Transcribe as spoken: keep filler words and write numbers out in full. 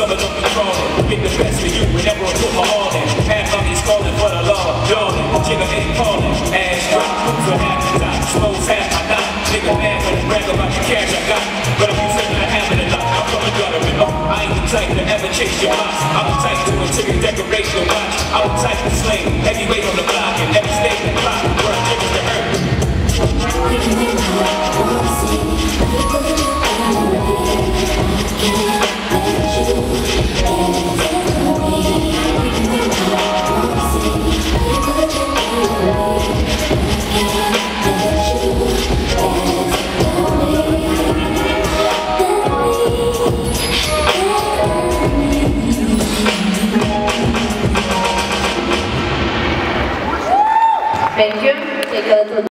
some of them controlling. Get the best of you whenever I put my all in. Half of these calling for the law, darling. Jigga ain't calling. Ass drop, for half the time. Slows half my knot. Nigga mad when I brag about the cash I got. But if you think I have it a lot, I'm from a gutter. I ain't the type to ever chase your box. I'm the type to material decoration watch. I'm the type to sling heavyweight on the block and every state in the clock where I jiggles the earth. Thank you. Take a little